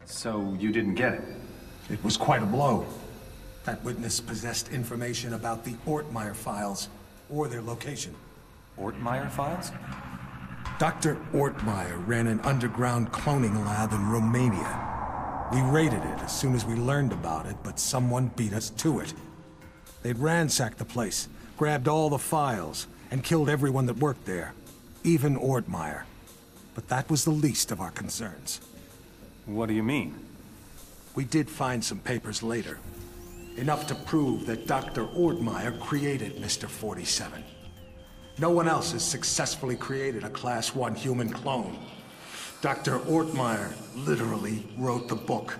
So you didn't get it? It was quite a blow. That witness possessed information about the Ortmeyer files, or their location. Ortmeyer files? Dr. Ortmeyer ran an underground cloning lab in Romania. We raided it as soon as we learned about it, but someone beat us to it. They'd ransacked the place, grabbed all the files, and killed everyone that worked there, even Ortmeyer. But that was the least of our concerns. What do you mean? We did find some papers later. Enough to prove that Dr. Ortmeyer created Mr. 47. No one else has successfully created a Class 1 human clone. Dr. Ortmeyer literally wrote the book.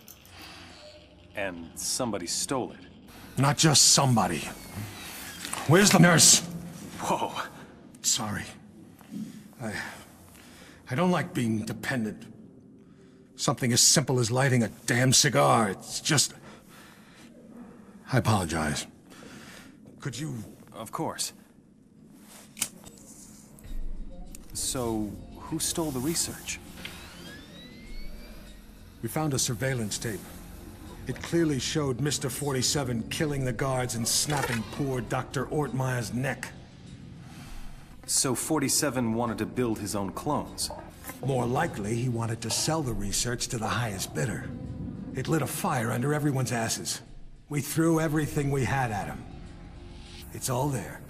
And somebody stole it? Not just somebody. Where's the nurse? Whoa. Sorry. I don't like being dependent. Something as simple as lighting a damn cigar, it's just... I apologize. Could you... Of course. So, who stole the research? We found a surveillance tape. It clearly showed Mr. 47 killing the guards and snapping poor Dr. Ortmeyer's neck. So 47 wanted to build his own clones? More likely, he wanted to sell the research to the highest bidder. It lit a fire under everyone's asses. We threw everything we had at him. It's all there.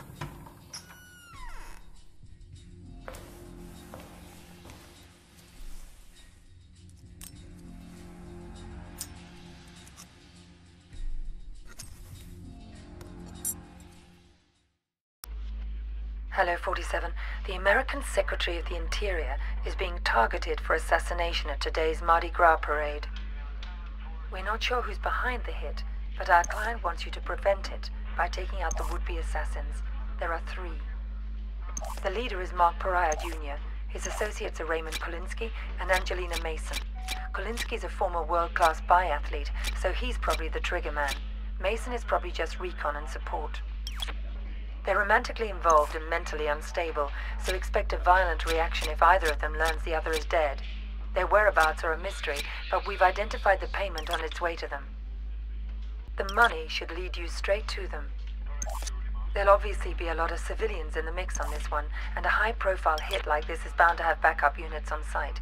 Hello, 47. The American Secretary of the Interior is being targeted for assassination at today's Mardi Gras parade. We're not sure who's behind the hit, but our client wants you to prevent it by taking out the would-be assassins. There are 3. The leader is Mark Pariah Jr. His associates are Raymond Kolinsky and Angelina Mason. Kolinsky's a former world-class biathlete, so he's probably the trigger man. Mason is probably just recon and support. They're romantically involved and mentally unstable, so expect a violent reaction if either of them learns the other is dead. Their whereabouts are a mystery, but we've identified the payment on its way to them. The money should lead you straight to them. There'll obviously be a lot of civilians in the mix on this one, and a high-profile hit like this is bound to have backup units on site.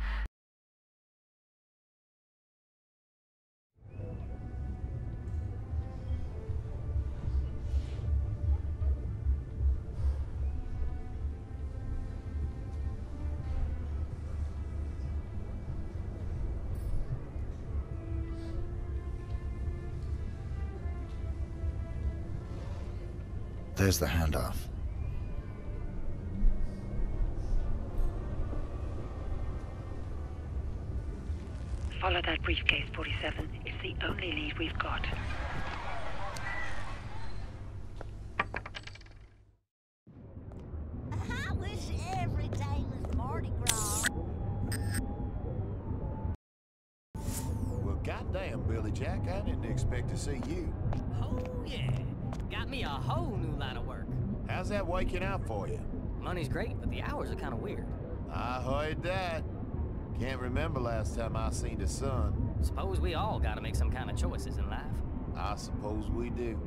There's the handoff. Follow that briefcase, 47. It's the only lead we've got. I wish every day was Mardi Gras. Well, goddamn, Billy Jack, I didn't expect to see you. Oh, yeah. Got me a whole new line of work. How's that working out for you? Money's great, but the hours are kind of weird. I heard that. Can't remember last time I seen the sun. Suppose we all gotta make some kind of choices in life. I suppose we do.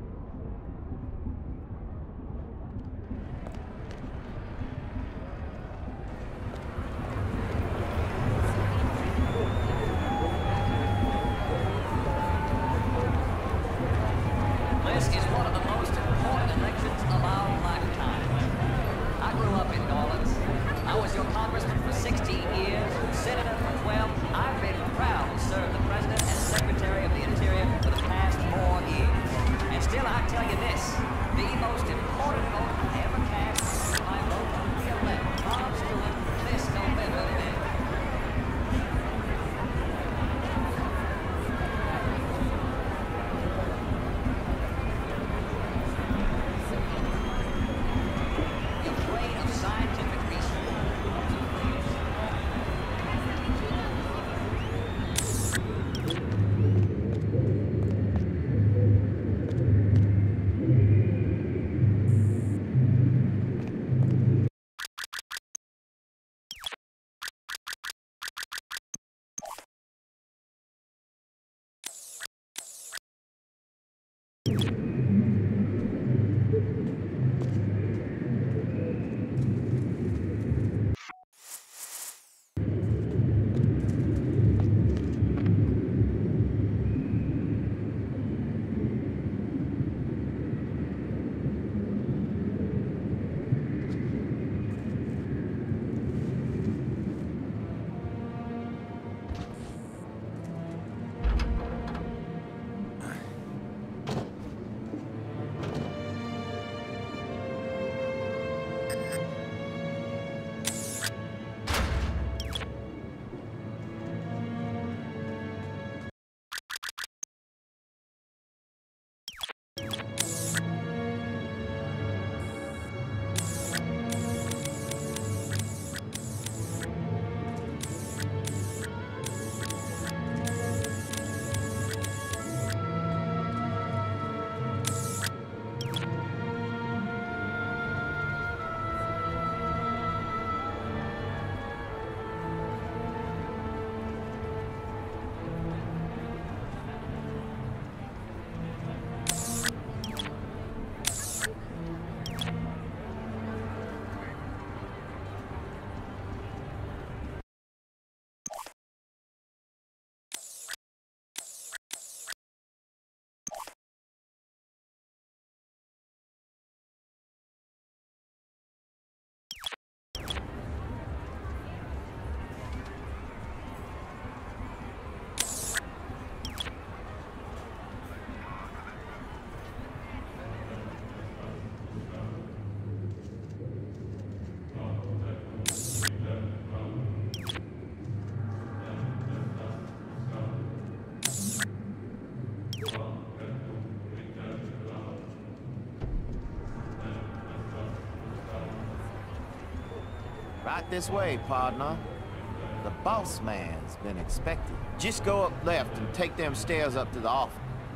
This is one of the most important elections of our lifetime. I grew up in New Orleans. I was your congressman for 16 years, senator for 12. I've been proud to serve the president and secretary of the Interior for the past 4 years. And still Right this way, partner. The boss man's been expected. Just go up left and take them stairs up to the office.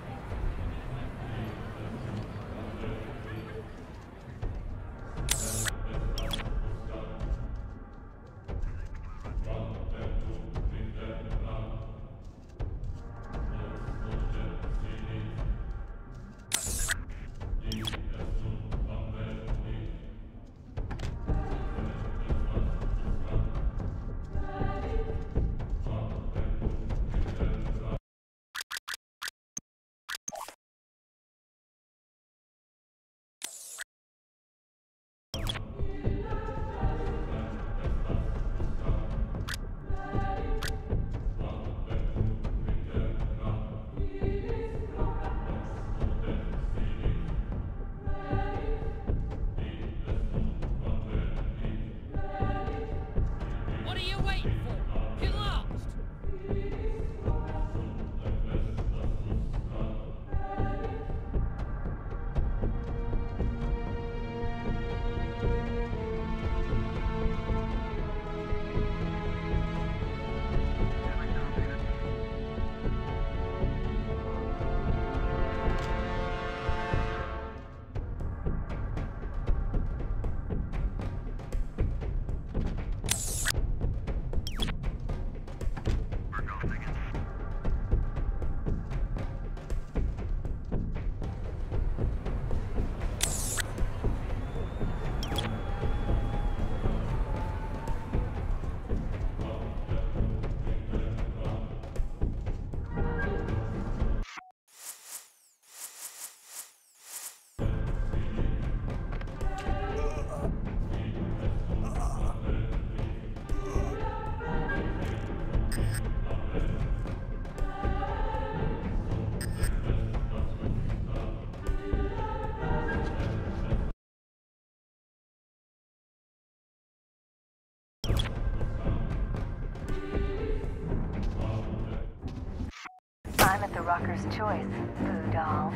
What are you waiting for? Get lost! I'm at the Rocker's Choice, Boo Doll.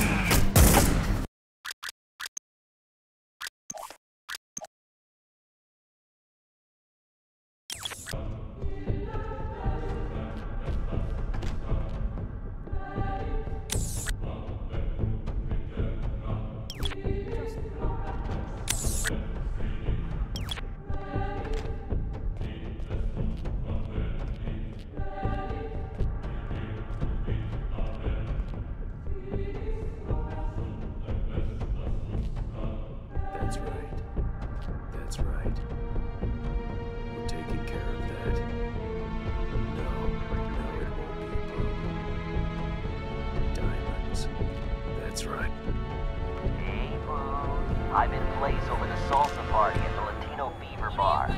That's right. That's right. We're taking care of that. No, it won't be a problem. Diamonds. That's right. Hey, boo. I'm in place over the salsa party at the Latino Beaver Bar.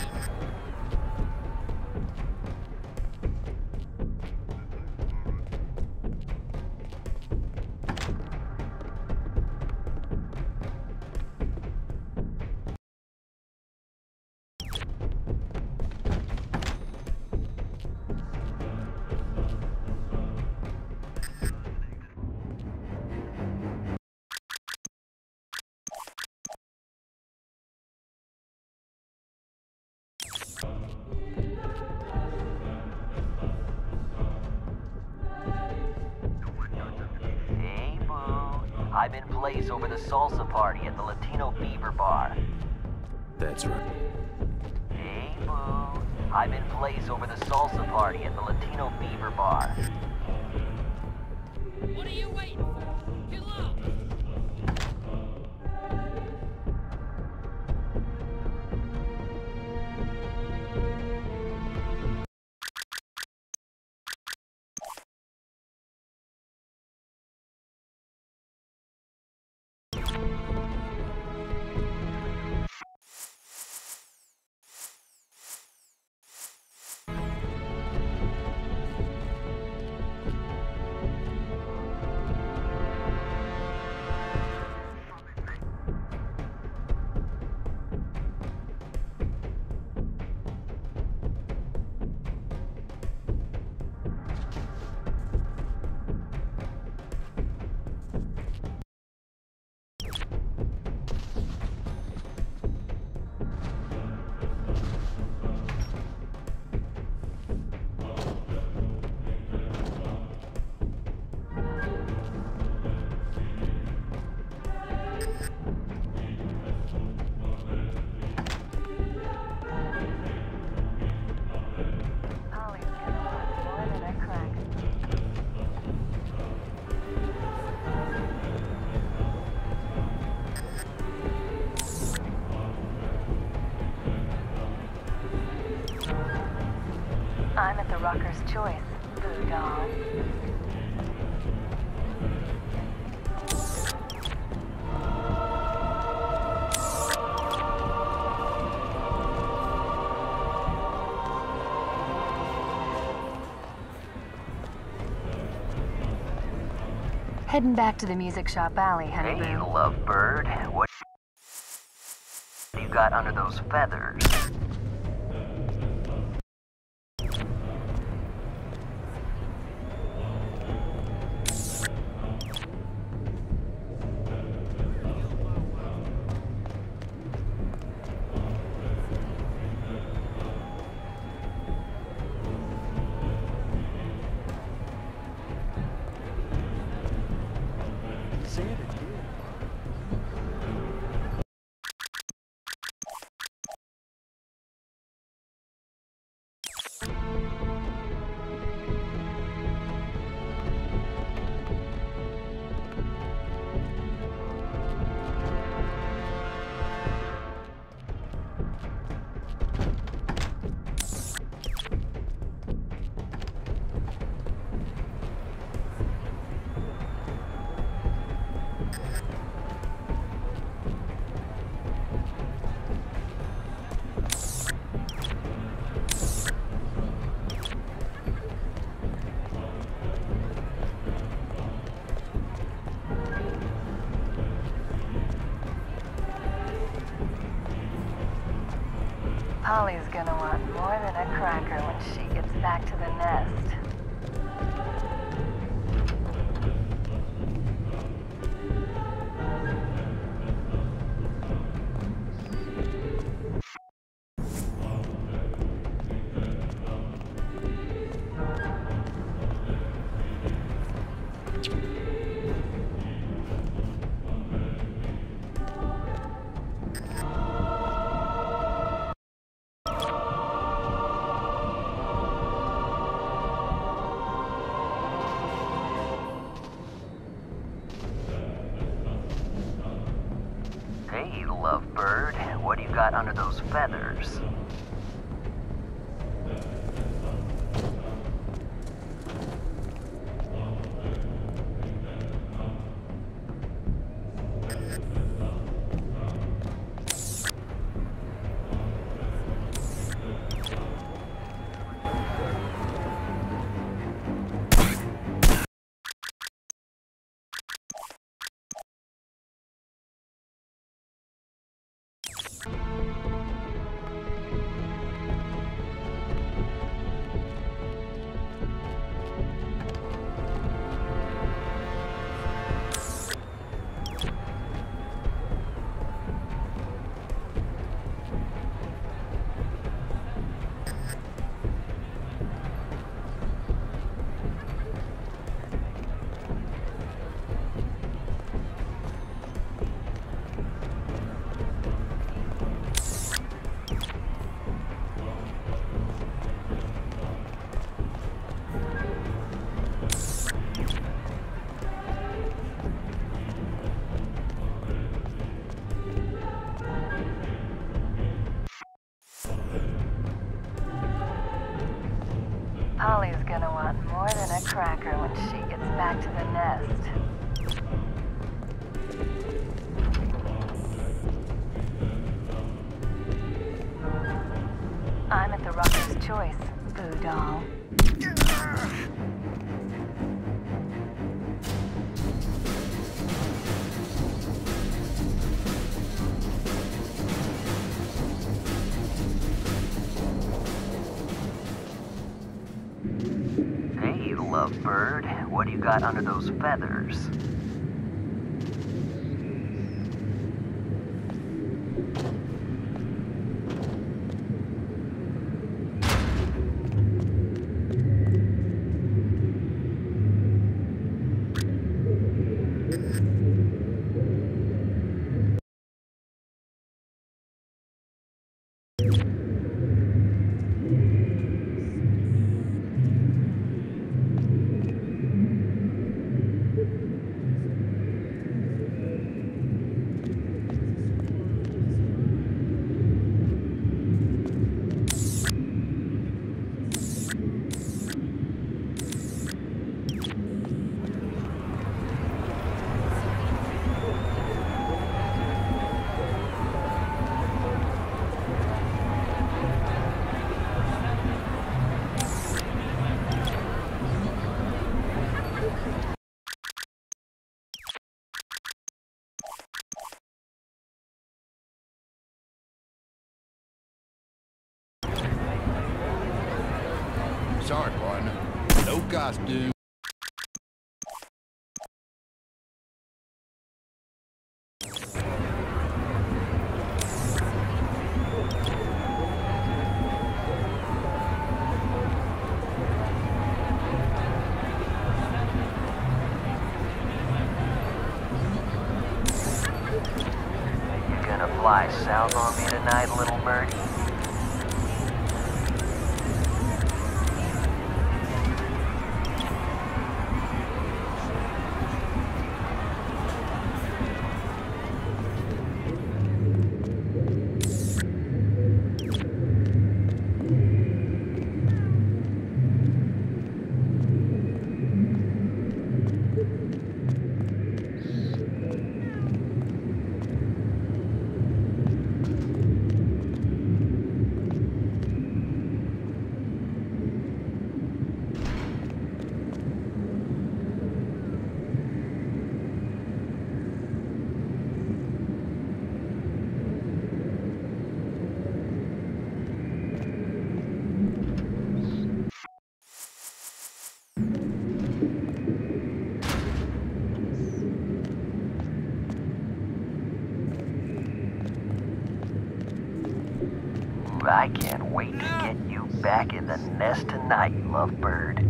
Hey, boo. I'm in place over the salsa party at the Latino Beaver Bar. That's right. Hey, boo. I'm in place over the salsa party at the Latino Beaver Bar. What are you waiting for? Get lost! I'm at the Rocker's Choice, Boo Doll. Heading back to the music shop alley, honey Hey, boo. lovebird. What you got under those feathers? Polly's gonna want more than a cracker when she gets back to the nest. Hey, lovebird. What do you got under those feathers? Polly's gonna want more than a cracker when she gets back to the nest. I'm at the Rocker's Choice, Boo Doll. Hey, lovebird. What do you got under those feathers? Sorry, partner. No costume. Fly south on me tonight, little birdie? I can't wait to get you back in the nest tonight, lovebird.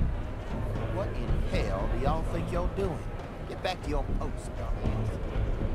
What in hell do y'all think you're doing? Get back to your post, dumbass.